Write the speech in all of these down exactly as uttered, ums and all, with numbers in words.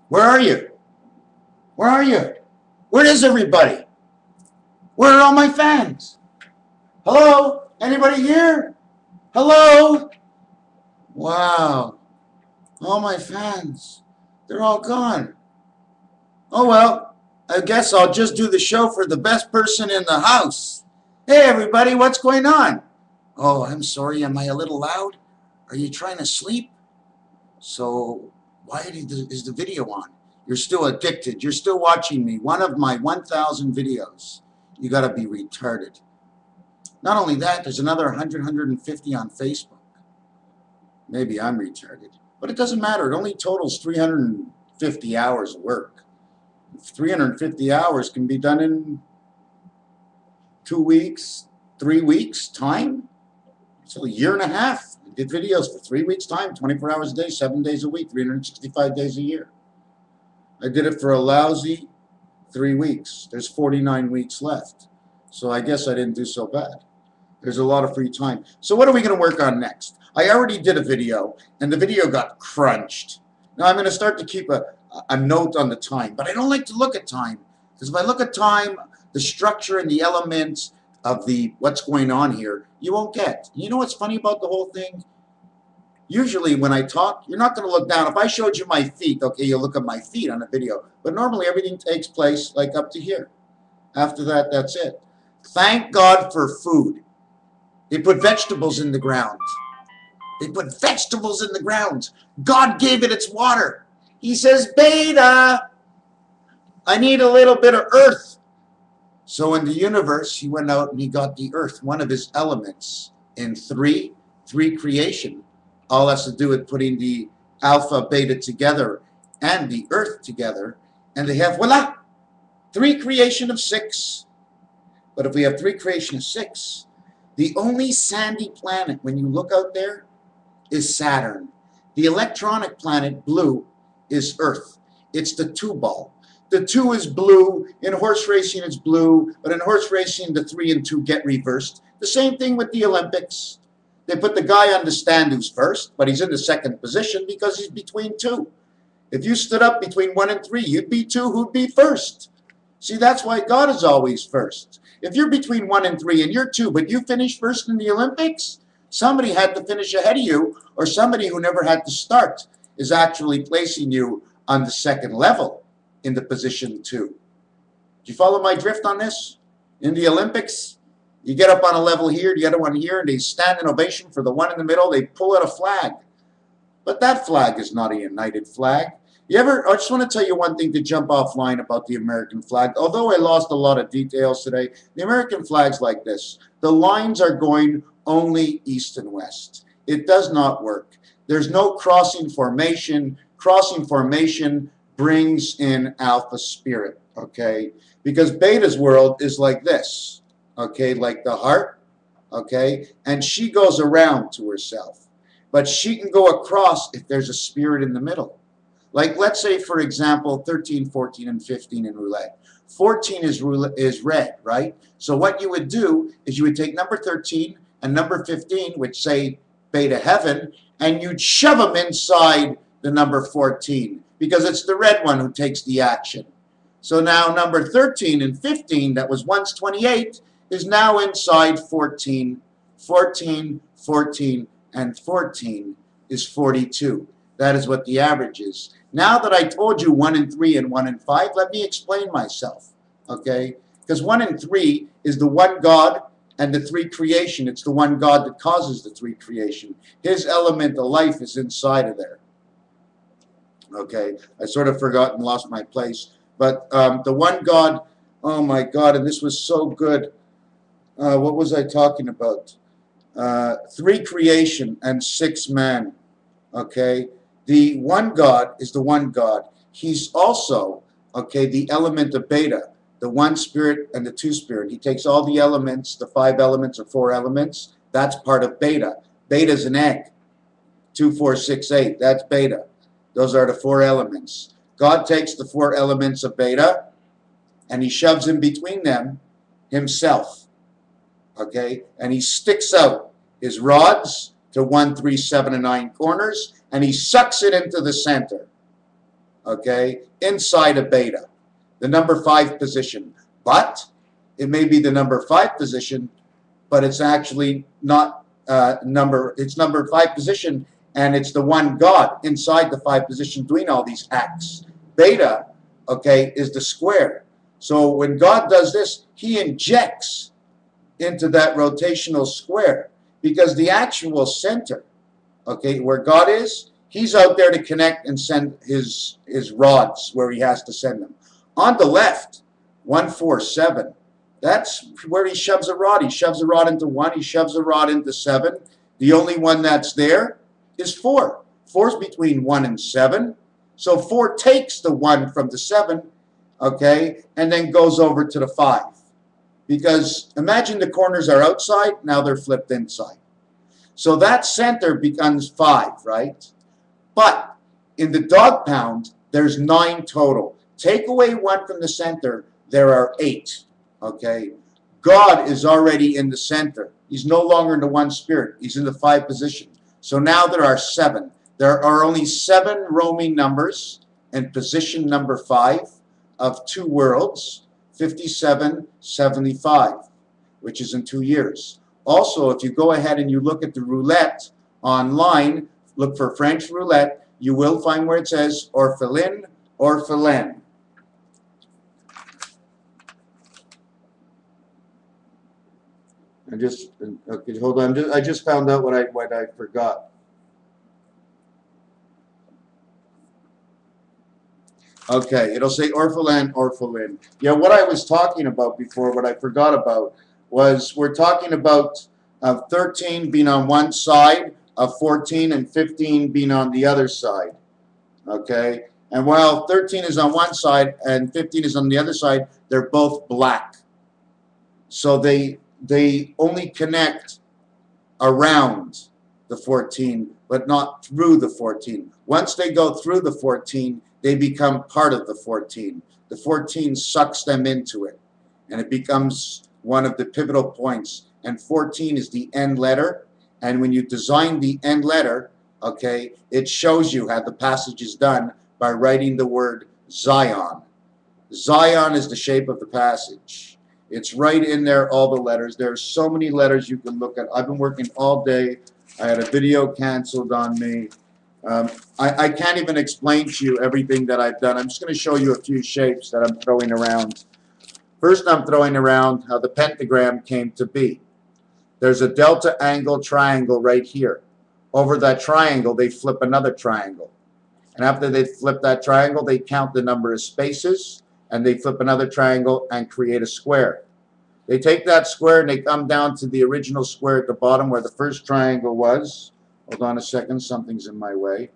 Where are you? Where are you? Where is everybody? Where are all my fans? Hello? Anybody here? Hello? Wow. All my fans. They're all gone. Oh well, I guess I'll just do the show for the best person in the house. Hey everybody, what's going on? Oh, I'm sorry, am I a little loud? Are you trying to sleep? So why is the video on? You're still addicted. You're still watching me. One of my one thousand videos. You got to be retarded. Not only that, there's another one hundred, one hundred fifty on Facebook. Maybe I'm retarded. But it doesn't matter. It only totals three hundred fifty hours of work. three hundred fifty hours can be done in two weeks, three weeks time. So a year and a half. I did videos for three weeks time, twenty-four hours a day, seven days a week, three hundred sixty-five days a year. I did it for a lousy three weeks. There's forty-nine weeks left. So I guess I didn't do so bad. There's a lot of free time. So what are we going to work on next? I already did a video, and the video got crunched. Now I'm going to start to keep a, a note on the time, but I don't like to look at time. Because if I look at time, the structure and the elements of the what's going on here, you won't get. You know what's funny about the whole thing? Usually when I talk, you're not going to look down. If I showed you my feet, okay, you'll look at my feet on a video. But normally everything takes place like up to here. After that, that's it. Thank God for food. They put vegetables in the ground. They put vegetables in the ground. God gave it its water. He says, Beta, I need a little bit of earth. So in the universe, he went out and he got the earth, one of his elements, in three, three creation. All has to do with putting the alpha, beta together and the earth together. And they have, voila, three creation of six. But if we have three creation of six, the only sandy planet, when you look out there, is Saturn. The electronic planet, blue, is Earth. It's the two ball. The two is blue. In horse racing, it's blue. But in horse racing, the three and two get reversed. The same thing with the Olympics. They put the guy on the stand who's first, but he's in the second position because he's between two. If you stood up between one and three, you'd be two, who'd be first. See, that's why God is always first. If you're between one and three and you're two, but you finish first in the Olympics, somebody had to finish ahead of you, or somebody who never had to start is actually placing you on the second level in the position two. Do you follow my drift on this? In the Olympics, you get up on a level here, the other one here, and they stand in ovation for the one in the middle. They pull out a flag. But that flag is not a united flag. You ever, I just want to tell you one thing to jump offline about the American flag. Although I lost a lot of details today, the American flag's like this. The lines are going only east and west. It does not work. There's no crossing formation. Crossing formation brings in alpha spirit, okay? Because beta's world is like this, okay, like the heart, okay? And she goes around to herself. But she can go across if there's a spirit in the middle. Like, let's say, for example, thirteen, fourteen, and fifteen in roulette. fourteen is, roulette, is red, right? So what you would do is you would take number thirteen and number fifteen, which say beta heaven, and you'd shove them inside the number fourteen, because it's the red one who takes the action. So now number thirteen and fifteen, that was once twenty-eight, is now inside fourteen. fourteen, fourteen, and fourteen is forty-two. That is what the average is. Now that I told you one and three and one and five, let me explain myself, okay? Because one and three is the one God and the three creation. It's the one God that causes the three creation. His element of life is inside of there. Okay, I sort of forgot and lost my place. But um, the one God, oh my God, and this was so good. Uh, what was I talking about? Uh, three creation and six man, okay? The one God is the one God. He's also, okay, the element of beta, the one spirit and the two spirit. He takes all the elements, the five elements or four elements. That's part of beta. Beta is an egg. Two, four, six, eight. That's beta. Those are the four elements. God takes the four elements of beta and he shoves in between them himself. Okay? And he sticks out his rods to one, three, seven, and nine corners, and he sucks it into the center. okay, inside a beta, the number five position. But it may be the number five position, but it's actually not uh, number, it's number five position, and it's the one God inside the five position doing all these acts. Beta, okay, is the square. So when God does this, he injects into that rotational square, because the actual center, okay, where God is, he's out there to connect and send his, his rods where he has to send them. On the left, one, four, seven, that's where he shoves a rod. He shoves a rod into one, he shoves a rod into seven. The only one that's there is four. Four's between one and seven. So four takes the one from the seven, okay, and then goes over to the five. Because imagine the corners are outside, now they're flipped inside. So that center becomes five, right? But in the dog pound, there's nine total. Take away one from the center, there are eight, okay? God is already in the center. He's no longer in the one spirit. He's in the five position. So now there are seven. There are only seven roaming numbers in position number five of two worlds, fifty-seven, seventy-five, which is in two years. Also, if you go ahead and you look at the roulette online, look for French roulette, you will find where it says orphelin, orphelin. I just, okay, hold on, I just found out what I, what I forgot. Okay, it'll say orphelin, orphelin. Yeah, what I was talking about before, what I forgot about, was we're talking about uh, thirteen being on one side of fourteen and fifteen being on the other side. Okay, and while thirteen is on one side and fifteen is on the other side, they're both black. So they, they only connect around the fourteen, but not through the fourteen. Once they go through the fourteen, they become part of the fourteen. The fourteen sucks them into it, and it becomes one of the pivotal points. And fourteen is the end letter, and when you design the end letter, okay, it shows you how the passage is done by writing the word Zion. Zion is the shape of the passage. It's right in there, all the letters. There are so many letters you can look at. I've been working all day. I had a video canceled on me. Um, I, I can't even explain to you everything that I've done. I'm just going to show you a few shapes that I'm throwing around. First, I'm throwing around how the pentagram came to be. There's a delta angle triangle right here. Over that triangle, they flip another triangle. And after they flip that triangle, they count the number of spaces, and they flip another triangle and create a square. They take that square and they come down to the original square at the bottom where the first triangle was. Hold on a second, something's in my way.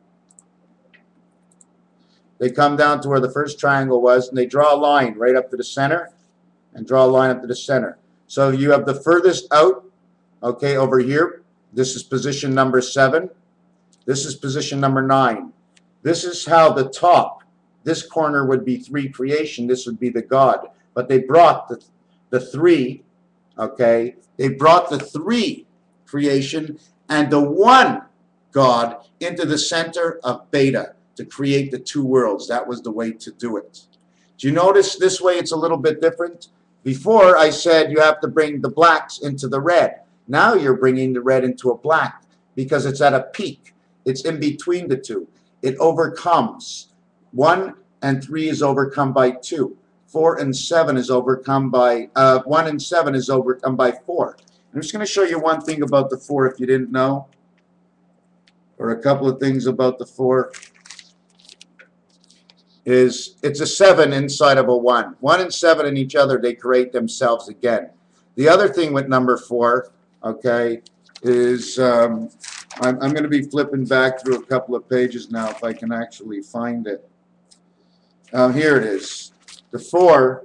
They come down to where the first triangle was, and they draw a line right up to the center, and draw a line up to the center. So you have the furthest out, okay, over here. This is position number seven. This is position number nine. This is how the top, this corner would be three creation, this would be the God. But they brought the, the three, okay, they brought the three creation and the one God into the center of beta to create the two worlds. That was the way to do it. Do you notice this way it's a little bit different? Before I said you have to bring the blacks into the red. Now you're bringing the red into a black because it's at a peak. It's in between the two. It overcomes. One and three is overcome by two. Four and seven is overcome by, uh, one and seven is overcome by four. I'm just going to show you one thing about the four if you didn't know, or a couple of things about the four. Is it's a seven inside of a one. One and seven in each other, they create themselves again. The other thing with number four, okay, is um, I'm, I'm going to be flipping back through a couple of pages now if I can actually find it. Um, here it is. The four.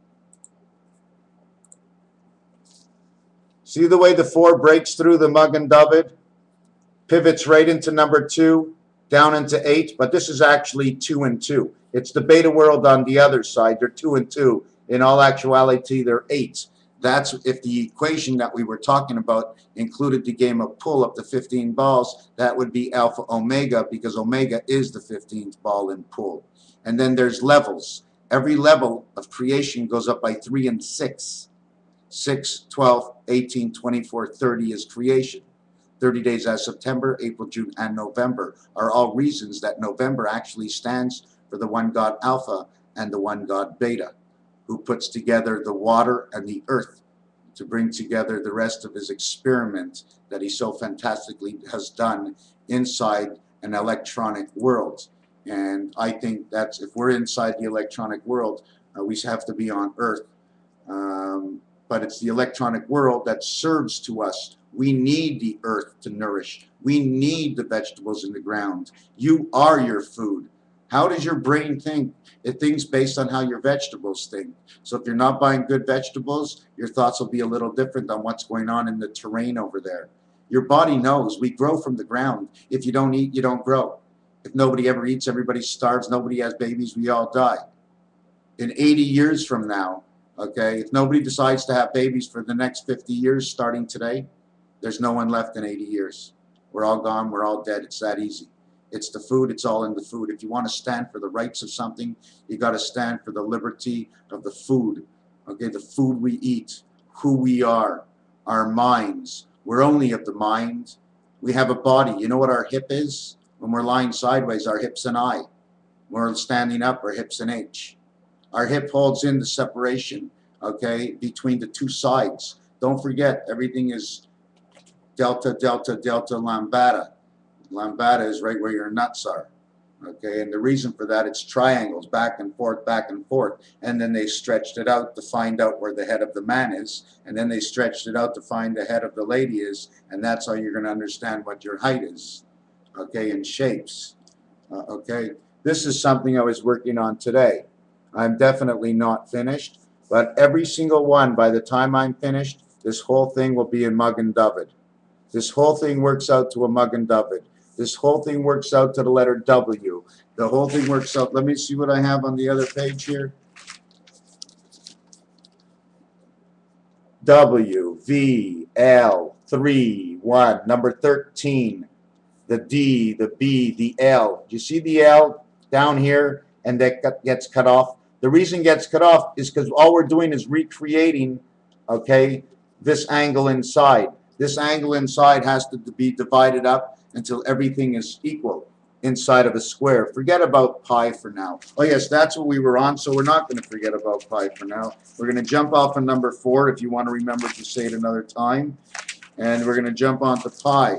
See the way the four breaks through the Magen David? Pivots right into number two, down into eight, but this is actually two and two. It's the beta world on the other side. They're two and two. In all actuality, they're eight. That's if the equation that we were talking about included the game of pull up to fifteen balls, that would be alpha omega, because omega is the fifteenth ball in pull. And then there's levels. Every level of creation goes up by three and six. six, twelve, eighteen, twenty-four, thirty is creation. thirty days as September, April, June, and November are all reasons that November actually stands for the one God Alpha and the one God Beta, who puts together the water and the earth to bring together the rest of his experiment that he so fantastically has done inside an electronic world. And I think that's, if we're inside the electronic world, uh, we have to be on earth. Um, but it's the electronic world that serves to us. We need the earth to nourish. We need the vegetables in the ground. You are your food. How does your brain think? It thinks based on how your vegetables think. So if you're not buying good vegetables, your thoughts will be a little different on what's going on in the terrain over there. Your body knows. We grow from the ground. If you don't eat, you don't grow. If nobody ever eats, everybody starves, nobody has babies, we all die. In eighty years from now, okay, if nobody decides to have babies for the next fifty years starting today, there's no one left in eighty years. We're all gone, we're all dead. It's that easy. It's the food, it's all in the food. If you want to stand for the rights of something, you got to stand for the liberty of the food. Okay, the food we eat, who we are, our minds. We're only of the mind. We have a body. You know what our hip is? When we're lying sideways, our hip's an I. When we're standing up, our hip's an H. Our hip holds in the separation, okay, between the two sides. Don't forget, everything is delta, delta, delta, lambda. Lambda is right where your nuts are, okay, and the reason for that, it's triangles, back and forth, back and forth, and then they stretched it out to find out where the head of the man is, and then they stretched it out to find the head of the lady is, and that's how you're going to understand what your height is, okay, in shapes, uh, okay. This is something I was working on today. I'm definitely not finished, but every single one, by the time I'm finished, this whole thing will be in Magen David. This whole thing works out to a Magen David. This whole thing works out to the letter W. The whole thing works out. Let me see what I have on the other page here. W, V, L, three, one, number thirteen. The D, the B, the L. Do you see the L down here? And that gets cut off. The reason it gets cut off is because all we're doing is recreating, okay, this angle inside. This angle inside has to be divided up until everything is equal inside of a square. Forget about pi for now. Oh yes, that's what we were on, so we're not going to forget about pi for now. We're going to jump off on number four if you want to remember to say it another time. And we're going to jump on to pi.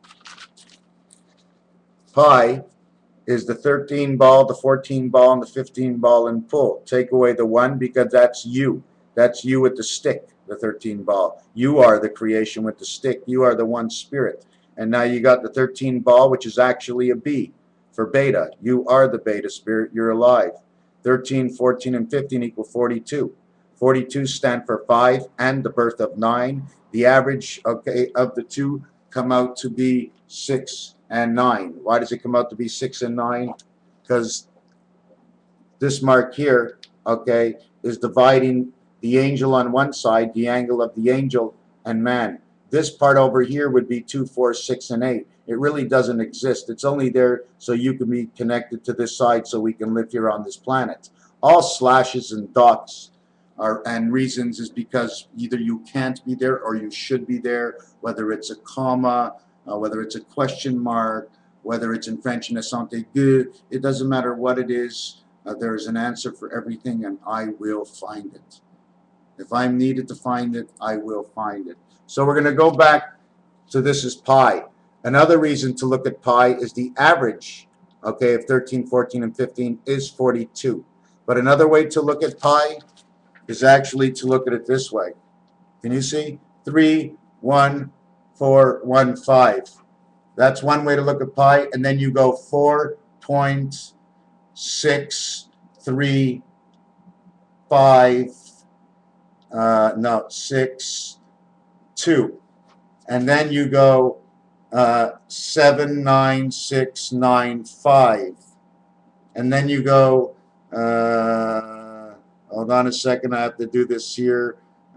Pi is the thirteen ball, the fourteen ball, and the fifteen ball in pull. Take away the one because that's you. That's you with the stick, the thirteen ball. You are the creation with the stick. You are the one spirit. And now you got the thirteen ball, which is actually a B for beta. You are the beta spirit. You're alive. thirteen, fourteen, and fifteen equal forty-two. forty-two stand for five and the birth of nine. The average, okay, of the two come out to be six and nine. Why does it come out to be six and nine? Because this mark here, okay, is dividing the angel on one side, the angle of the angel and man. This part over here would be two, four, six, and eight. It really doesn't exist. It's only there so you can be connected to this side so we can live here on this planet. All slashes and dots are, and reasons is because either you can't be there or you should be there, whether it's a comma, uh, whether it's a question mark, whether it's in French, ne sont aigu, it doesn't matter what it is. Uh, there is an answer for everything, and I will find it. If I'm needed to find it, I will find it. So we're going to go back to this is pi. Another reason to look at pi is the average, okay, of thirteen, fourteen, and fifteen is forty-two. But another way to look at pi is actually to look at it this way. Can you see? three, one, four, one, five. That's one way to look at pi. And then you go four point six three five, uh, no, six, two. And then you go uh, seven, nine, six, nine, five. And then you go, uh, hold on a second, I have to do this here.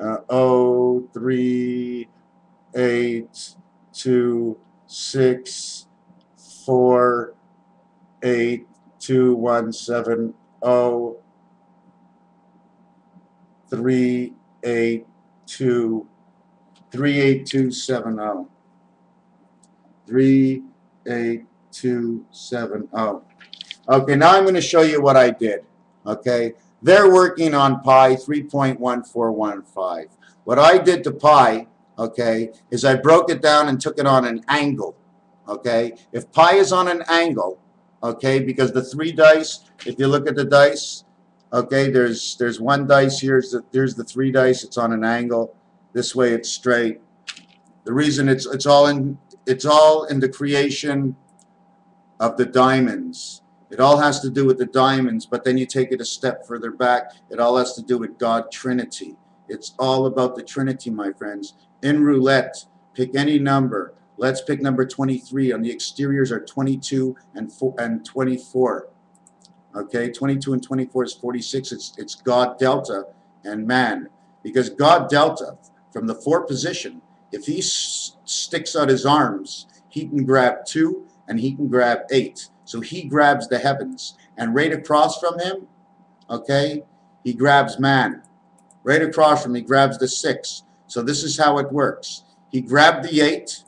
uh, oh, three, eight, two, six, four, eight, two, one, seven, oh, three, eight, two, three, eight, two, seven, oh. three, eight, two, seven, oh. Okay, now I'm going to show you what I did. Okay, they're working on pi three point one four one five. What I did to pi, okay, is I broke it down and took it on an angle. Okay, if pi is on an angle, okay, because the three dice, if you look at the dice, okay, there's there's one dice here, here's the, there's the three dice, it's on an angle. This way it's straight. The reason it's it's all in it's all in the creation of the diamonds. It all has to do with the diamonds, but then you take it a step further back. It all has to do with God Trinity. It's all about the Trinity, my friends. In roulette, pick any number. Let's pick number twenty-three. On the exteriors are twenty-two and four and twenty-four. Okay, twenty-two and twenty-four is forty-six. It's it's God Delta and man, because God Delta from the four position, if he s sticks out his arms, he can grab two and he can grab eight. So he grabs the heavens, and right across from him, okay, he grabs man. Right across from him, he grabs the six. So this is how it works. He grabbed the eight,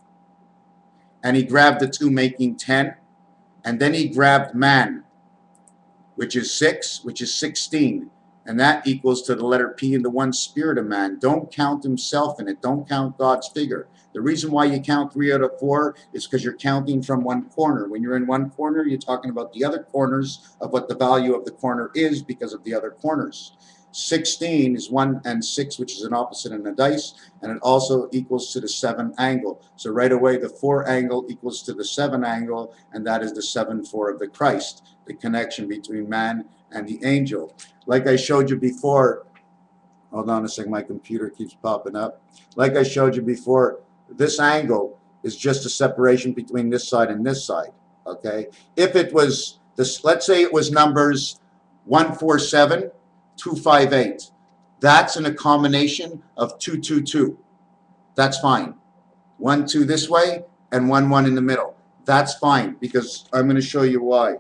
and he grabbed the two, making ten, and then he grabbed man, which is six, which is sixteen, and that equals to the letter P in the one spirit of man. Don't count himself in it. Don't count God's figure. The reason why you count three out of four is because you're counting from one corner. When you're in one corner, you're talking about the other corners of what the value of the corner is because of the other corners. sixteen is one and six, which is an opposite in a dice, and it also equals to the seven angle. So right away, the four angle equals to the seven angle, and that is the seven four of the Christ, the connection between man and the angel. Like I showed you before, hold on a second, my computer keeps popping up. Like I showed you before, this angle is just a separation between this side and this side, okay? If it was, this, let's say it was numbers one four seven, two five eight. That's in a combination of two two two. That's fine. one two this way and one one in the middle. That's fine, because I'm going to show you why.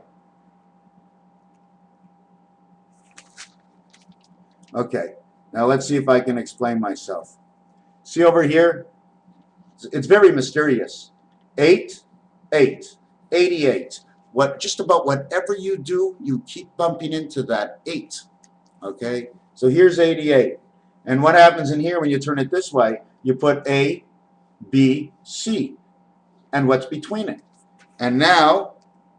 Okay, now let's see if I can explain myself. See over here? It's very mysterious. eight, eight, eighty-eight. What, just about whatever you do, you keep bumping into that eight. Okay, so here's eighty-eight. And what happens in here when you turn it this way? You put A, B, C, and what's between it. And now,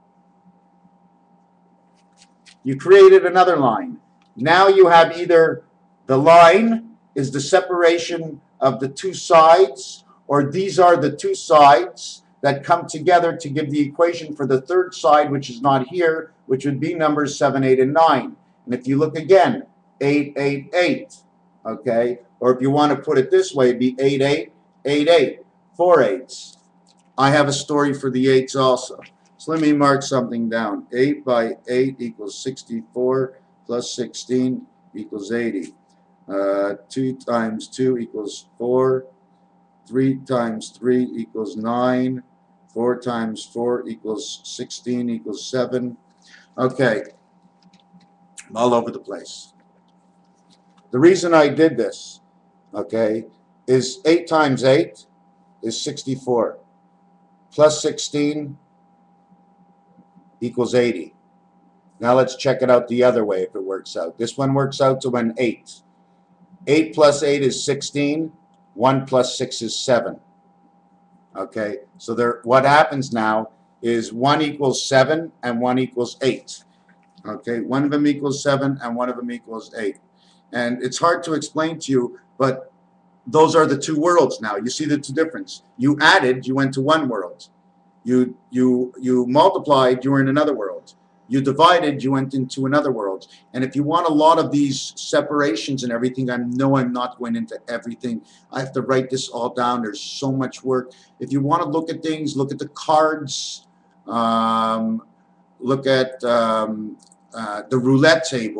you created another line. Now you have either the line is the separation of the two sides, or these are the two sides that come together to give the equation for the third side, which is not here, which would be numbers seven, eight, and nine. And if you look again, eight, eight, eight, okay? Or if you want to put it this way, it'd be eight, eight, eight, eight, four eights. I have a story for the eights also. So let me mark something down. eight by eight equals sixty-four, plus sixteen equals eighty. Uh, two times two equals four. three times three equals nine. four times four equals sixteen equals seven. Okay. I'm all over the place. The reason I did this, okay, is eight times eight is sixty-four. Plus sixteen equals eighty. Now let's check it out the other way if it works out. This one works out to an eight. eight plus eight is sixteen. one plus six is seven. Okay, so there, what happens now is one equals seven and one equals eight. Okay, one of them equals seven and one of them equals eight. And it's hard to explain to you, but those are the two worlds now. You see the two difference. You added, you went to one world. You, you, you multiplied, you were in another world. You divided, you went into another world. And if you want a lot of these separations and everything, I know I'm not going into everything. I have to write this all down. There's so much work. If you want to look at things, look at the cards. Um, look at um, uh, the roulette table.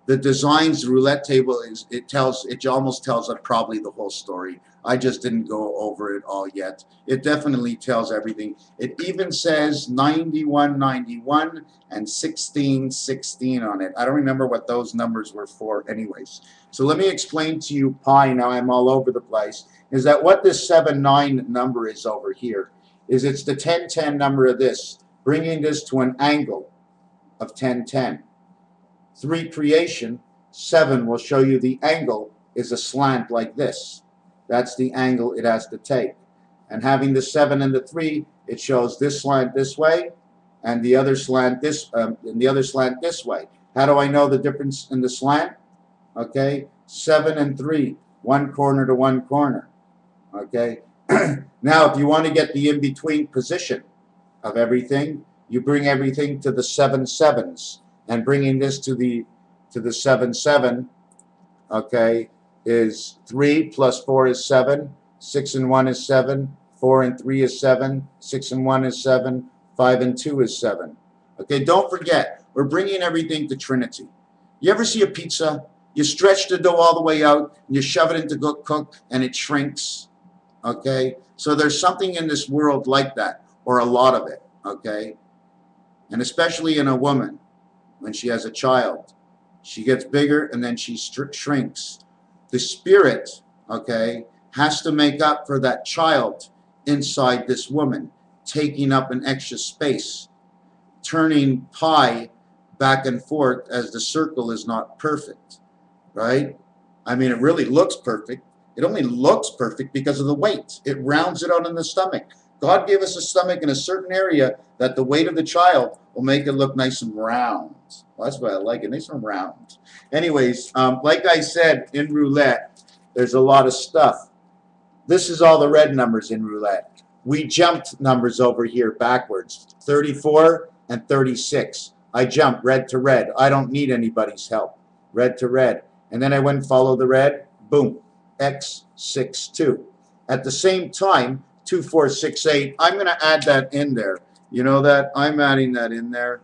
the designs roulette table is, it tells, it almost tells us probably the whole story. I just didn't go over it all yet. It definitely tells everything. It even says ninety-one ninety-one and sixteen sixteen on it. I don't remember what those numbers were for anyways. So let me explain to you pi. Now I'm all over the place. Is that what this seven nine number is over here? Is it's the ten ten number of this, bringing this to an angle of ten ten. three creation, seven will show you the angle is a slant like this. That's the angle it has to take. And having the seven and the three, it shows this slant this way and the other slant this um, and the other slant this way. How do I know the difference in the slant? Okay, seven and three, one corner to one corner. Okay. Now, if you want to get the in-between position of everything, you bring everything to the seven sevens, and bringing this to the to the seven seven, okay, is three plus four is seven, six and one is seven, four and three is seven, six and one is seven, five and two is seven. Okay, don't forget, we're bringing everything to Trinity. You ever see a pizza? You stretch the dough all the way out, and you shove it into cook, cook, and it shrinks. Okay, so there's something in this world like that, or a lot of it. Okay, and especially in a woman, when she has a child, she gets bigger and then she shrinks. The spirit, okay, has to make up for that child inside this woman, taking up an extra space, turning pi back and forth as the circle is not perfect, right? I mean, it really looks perfect. It only looks perfect because of the weight. It rounds it out in the stomach. God gave us a stomach in a certain area that the weight of the child will make it look nice and round. Well, that's why I like it, nice and round. Anyways, um, like I said, in roulette, there's a lot of stuff. This is all the red numbers in roulette. We jumped numbers over here backwards, thirty-four and thirty-six. I jumped red to red. I don't need anybody's help. Red to red. And then I went and followed the red. Boom. X six two. At the same time, two four six eight, I'm going to add that in there. You know that? I'm adding that in there.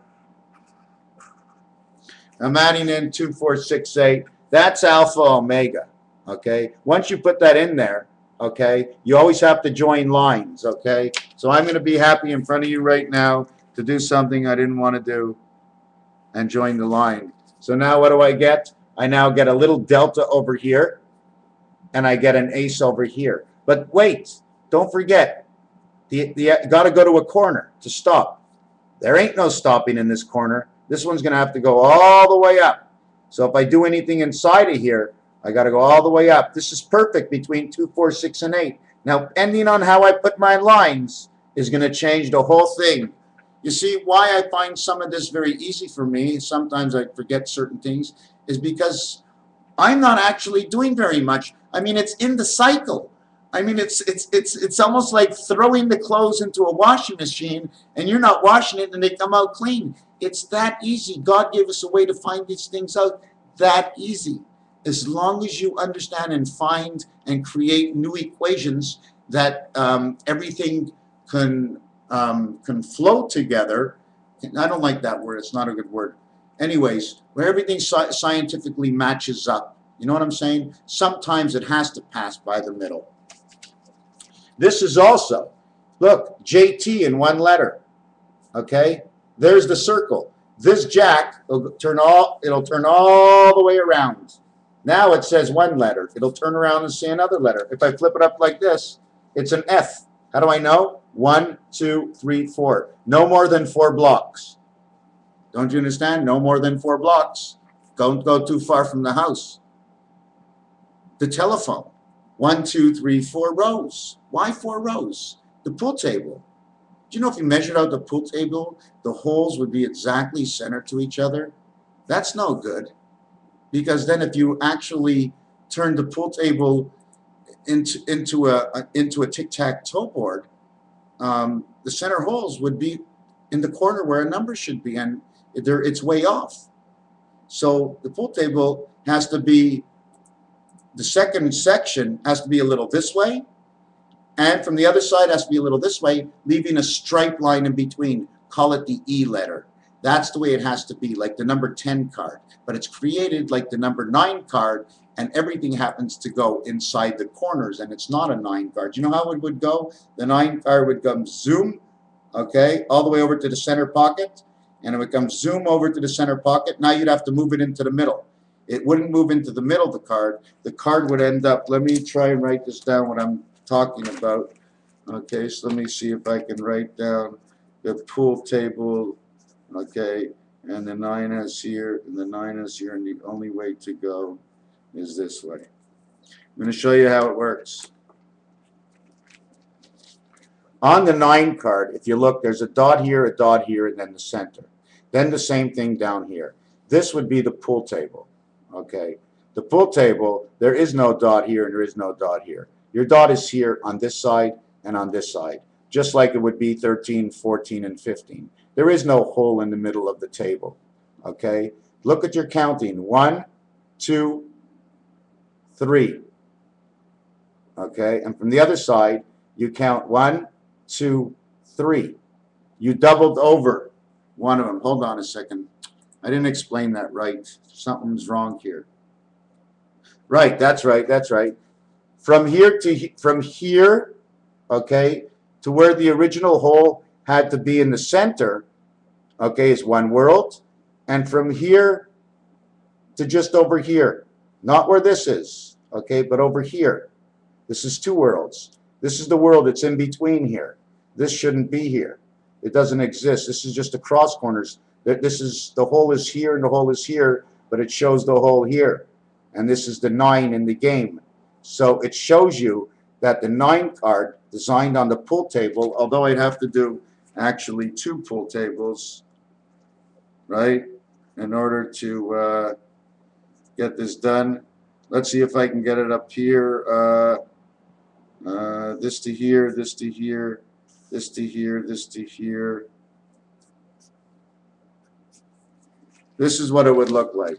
I'm adding in two four six eight. That's alpha omega. Okay? Once you put that in there, okay, you always have to join lines. Okay? So I'm going to be happy in front of you right now to do something I didn't want to do and join the line. So now what do I get? I now get a little delta over here, and I get an ace over here. But wait, don't forget, the, the got to go to a corner to stop. There ain't no stopping in this corner. This one's going to have to go all the way up. So if I do anything inside of here, I got to go all the way up. This is perfect between two, four, six, and eight. Now, depending on how I put my lines is going to change the whole thing. You see, why I find some of this very easy for me, sometimes I forget certain things, is because I'm not actually doing very much. I mean, it's in the cycle. I mean, it's it's it's it's almost like throwing the clothes into a washing machine and you're not washing it and they come out clean. It's that easy. God gave us a way to find these things out that easy. As long as you understand and find and create new equations that um, everything can um, can flow together. I don't like that word. It's not a good word. Anyways, where everything sci scientifically matches up. You know what I'm saying? Sometimes it has to pass by the middle. This is also, look, J T in one letter. Okay? There's the circle. This jack will turn all it'll turn all the way around. Now it says one letter. It'll turn around and say another letter. If I flip it up like this, it's an F. How do I know? One, two, three, four. No more than four blocks. Don't you understand? No more than four blocks. Don't go too far from the house. The telephone. One, two, three, four rows. Why four rows? The pool table. Do you know if you measured out the pool table, the holes would be exactly centered to each other? That's no good. Because then if you actually turn the pool table into, into a, a, into a tic-tac-toe board, um, the center holes would be in the corner where a number should be, and they're, it's way off. So the pool table has to be, the second section has to be a little this way, and from the other side has to be a little this way, leaving a straight line in between. Call it the E letter. That's the way it has to be, like the number ten card. But it's created like the number nine card, and everything happens to go inside the corners, and it's not a nine card. You know how it would go? The nine card would come zoom, okay, all the way over to the center pocket, and it would come zoom over to the center pocket. Now you'd have to move it into the middle. It wouldn't move into the middle of the card. The card would end up, let me try and write this down, what I'm talking about. Okay, so let me see if I can write down the pool table, okay, and the nine is here, and the nine is here, and the only way to go is this way. I'm going to show you how it works. On the nine card, if you look, there's a dot here, a dot here, and then the center. Then the same thing down here. This would be the pool table, okay? The pool table, there is no dot here, and there is no dot here. Your dot is here on this side and on this side, just like it would be thirteen, fourteen, and fifteen. There is no hole in the middle of the table, okay? Look at your counting. One, two, three, okay? And from the other side, you count one, two, three. You doubled over one of them. Hold on a second. I didn't explain that right. Something's wrong here. Right, that's right, that's right. From here to from here, okay, to where the original hole had to be in the center, okay, is one world. And from here to just over here, not where this is, okay, but over here. This is two worlds. This is the world that's in between here. This shouldn't be here. It doesn't exist. This is just the cross corners. This is, the hole is here and the hole is here, but it shows the hole here. And this is the nine in the game. So it shows you that the nine card designed on the pool table, although I'd have to do actually two pool tables, right, in order to uh, get this done. Let's see if I can get it up here. Uh, uh, this to here, this to here, this to here, this to here. This is what it would look like.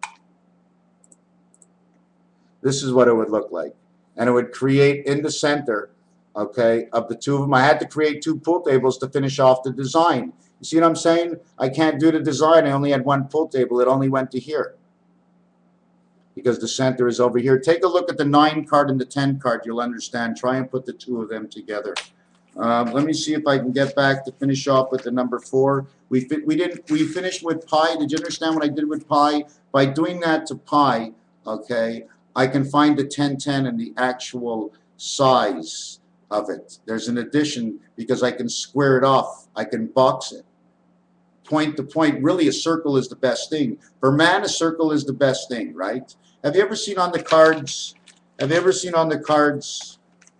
This is what it would look like. And it would create in the center, okay, of the two of them. I had to create two pool tables to finish off the design. You see what I'm saying? I can't do the design. I only had one pool table. It only went to here because the center is over here. Take a look at the nine card and the ten card. You'll understand. Try and put the two of them together. Um, let me see if I can get back to finish off with the number four. We fi we didn't. We finished with pi. Did you understand what I did with pi? By doing that to pi, okay, I can find the ten ten and the actual size of it. There's an addition because I can square it off. I can box it. Point to point. Really, a circle is the best thing. For man, a circle is the best thing, right? Have you ever seen on the cards? Have you ever seen on the cards?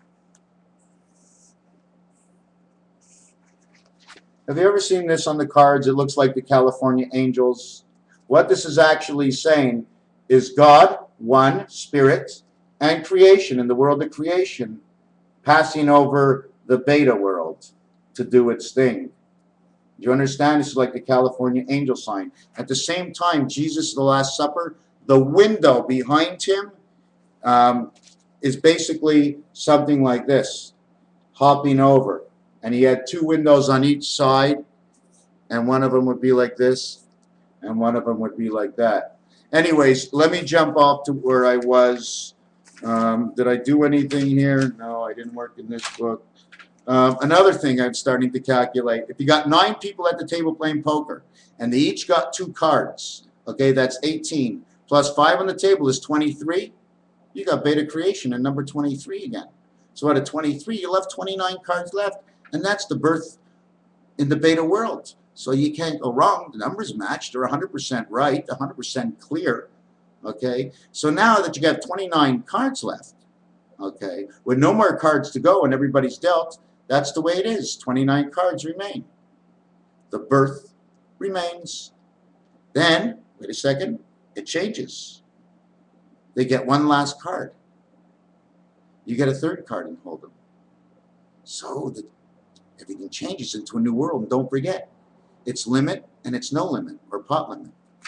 Have you ever seen this on the cards? It looks like the California Angels. What this is actually saying is God, one, spirit, and creation, in the world of creation, passing over the beta world to do its thing. Do you understand? This is like the California angel sign. At the same time, Jesus, the Last Supper, the window behind him um, is basically something like this, hopping over. And he had two windows on each side, and one of them would be like this, and one of them would be like that. Anyways, let me jump off to where I was. Um, did I do anything here? No, I didn't work in this book. Um, another thing I'm starting to calculate, if you got nine people at the table playing poker, and they each got two cards, okay, that's eighteen, plus five on the table is twenty-three, you got beta creation and number twenty-three again. So out of twenty-three, you left twenty-nine cards left, and that's the birth in the beta world. So you can't go wrong. The numbers match. They're one hundred percent right, one hundred percent clear. Okay? So now that you have twenty-nine cards left, okay, with no more cards to go and everybody's dealt, that's the way it is. twenty-nine cards remain. The birth remains. Then, wait a second, it changes. They get one last card. You get a third card and hold them. So the, everything changes into a new world. And don't forget, it's limit and it's no limit, or pot limit.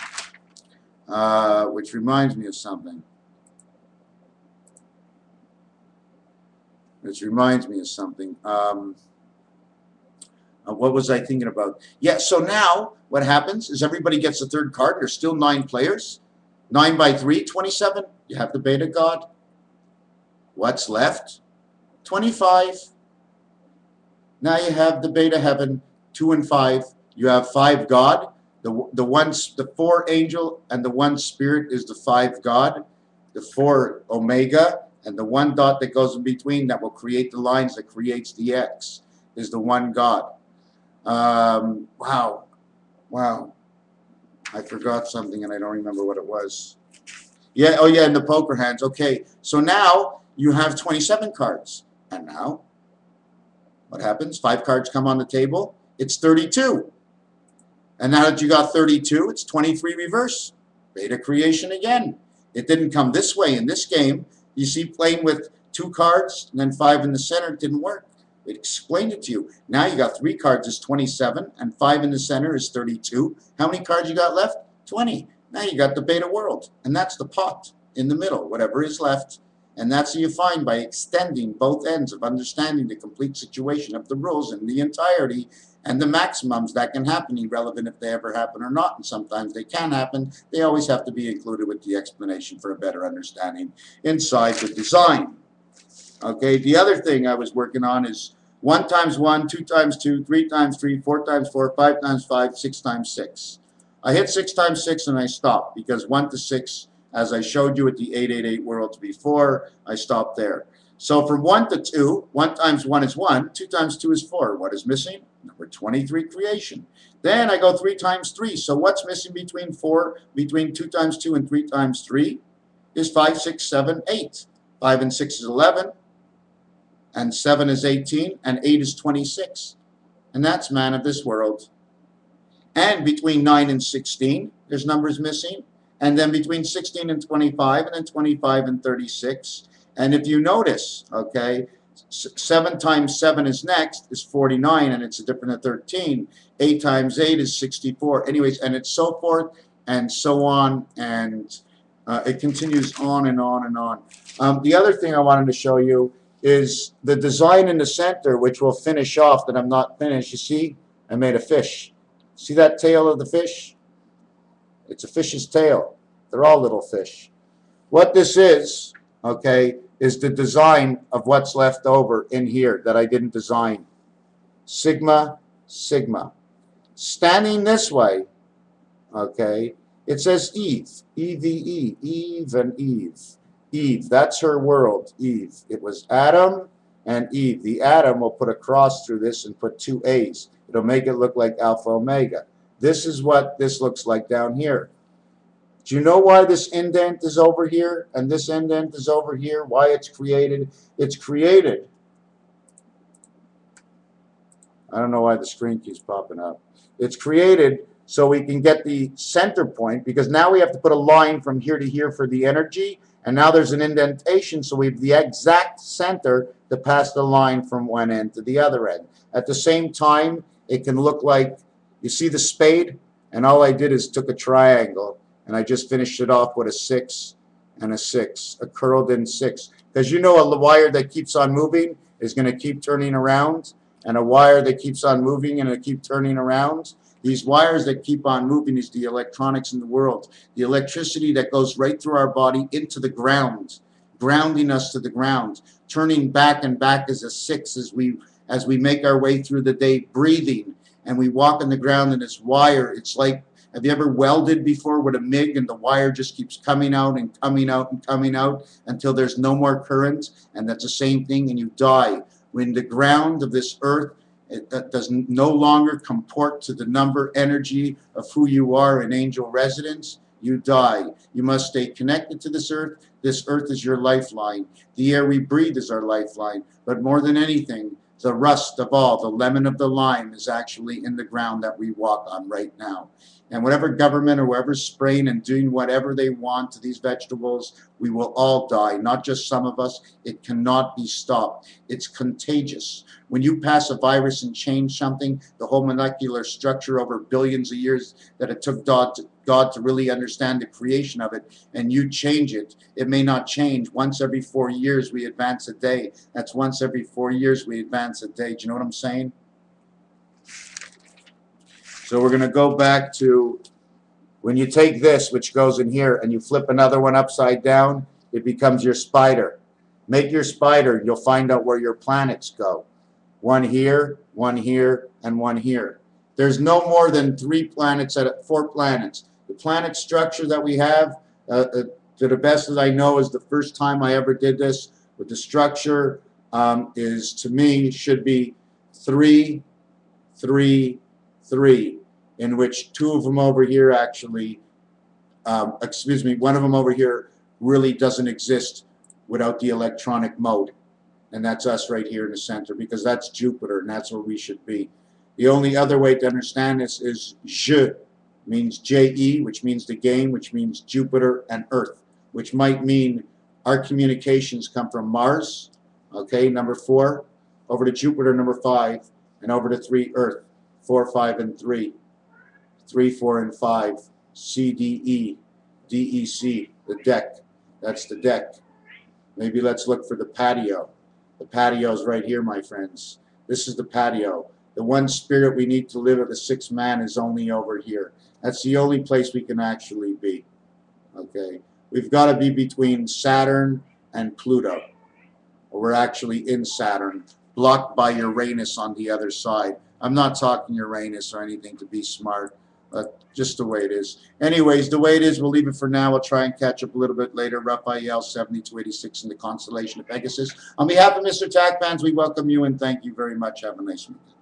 Uh, which reminds me of something. Which reminds me of something. Um, Uh, what was I thinking about? Yeah, so now what happens is everybody gets a third card. There's still nine players. nine by three, twenty-seven. You have the beta God. What's left? twenty-five. Now you have the beta heaven, two and five. You have five God. The, the, one, the four angel and the one spirit is the five God. The four omega and the one dot that goes in between that will create the lines that creates the X is the one God. Um, wow. Wow. I forgot something and I don't remember what it was. Yeah, oh yeah, in the poker hands. Okay, so now you have twenty-seven cards. And now, what happens? Five cards come on the table. It's thirty-two. And now that you got thirty-two, it's twenty-three reverse. Beta creation again. It didn't come this way in this game. You see, playing with two cards and then five in the center, it didn't work. It explained it to you. Now you got three cards is twenty-seven, and five in the center is thirty-two. How many cards you got left? twenty. Now you got the beta world, and that's the pot in the middle, whatever is left. And that's what you find by extending both ends of understanding the complete situation of the rules in the entirety and the maximums that can happen, irrelevant if they ever happen or not. And sometimes they can happen. They always have to be included with the explanation for a better understanding inside the design. Okay, the other thing I was working on is one times one, two times two, three times three, four times four, five times five, six times six. I hit six times six and I stopped because one to six, as I showed you at the eight eight eight worlds before, I stopped there. So from one to two, one times one is one, two times two is four. What is missing? Number twenty-three, creation. Then I go three times three. So what's missing between four, between two times two and three times three is five, six, seven, eight. five and six is eleven, and seven is eighteen, and eight is twenty-six. And that's man of this world. And between nine and sixteen, there's numbers missing. And then between sixteen and twenty-five, and then twenty-five and thirty-six. And if you notice, okay, seven times seven is next, is forty-nine, and it's a different than thirteen. eight times eight is sixty-four. Anyways, and it's so forth and so on, and uh, it continues on and on and on. Um, the other thing I wanted to show you is the design in the center, which will finish off that I'm not finished. You see, I made a fish. See that tail of the fish? It's a fish's tail. They're all little fish. What this is, okay, is the design of what's left over in here that I didn't design. Sigma, sigma. Standing this way, okay, it says Eve, E V E, Eve and Eve. Eve, that's her world, Eve. It was Adam and Eve. The Adam will put a cross through this and put two A's. It'll make it look like Alpha Omega. This is what this looks like down here. Do you know why this indent is over here and this indent is over here? Why it's created? It's created. I don't know why the screen keeps popping up. It's created so we can get the center point, because now we have to put a line from here to here for the energy, and now there's an indentation, so we have the exact center to pass the line from one end to the other end. At the same time, it can look like, you see the spade? And all I did is took a triangle, and I just finished it off with a six and a six, a curled in six. Because you know a wire that keeps on moving is going to keep turning around, and a wire that keeps on moving and it keep turning around. These wires that keep on moving is the electronics in the world. The electricity that goes right through our body into the ground, grounding us to the ground, turning back and back as a six as we as we make our way through the day, breathing, and we walk on the ground and it's wire. It's like, have you ever welded before with a M I G and the wire just keeps coming out and coming out and coming out until there's no more current? And that's the same thing, and you die. When the ground of this earth, it, it does no longer comport to the number energy of who you are in angel residence, you die. You must stay connected to this earth. This earth is your lifeline. The air we breathe is our lifeline. But more than anything, the rust of all, the lemon of the lime, is actually in the ground that we walk on right now. And whatever government or whoever's spraying and doing whatever they want to these vegetables, we will all die, not just some of us. It cannot be stopped. It's contagious. When you pass a virus and change something, the whole molecular structure over billions of years that it took God to, God to really understand the creation of it, and you change it, it may not change. Once every four years we advance a day. That's once every four years we advance a day. Do you know what I'm saying? So we're going to go back to when you take this, which goes in here, and you flip another one upside down, it becomes your spider. Make your spider. You'll find out where your planets go. One here, one here, and one here. There's no more than three planets, at four planets. The planet structure that we have, uh, uh, to the best that I know, is the first time I ever did this with the structure, um, is, to me, should be three, three, three, in which two of them over here actually, um, excuse me, one of them over here really doesn't exist without the electronic mode. And that's us right here in the center, because that's Jupiter, and that's where we should be. The only other way to understand this is Je, means J E, which means the game, which means Jupiter and Earth, which might mean our communications come from Mars, okay, number four, over to Jupiter, number five, and over to three, Earth, four, five, and three, three, four, and five, C, D, E, D, E, C, the deck. That's the deck. Maybe let's look for the patio. The patio's right here, my friends. This is the patio. The one spirit we need to live at the sixth man is only over here. That's the only place we can actually be. Okay? We've got to be between Saturn and Pluto. We're actually in Saturn, blocked by Uranus on the other side. I'm not talking Uranus or anything to be smart. Uh, just the way it is. Anyways, the way it is, we'll leave it for now. We'll try and catch up a little bit later. Raphael seventy-two eighty-six in the constellation of Pegasus. On behalf of Mister Tack Fans, we welcome you and thank you very much. Have a nice weekend.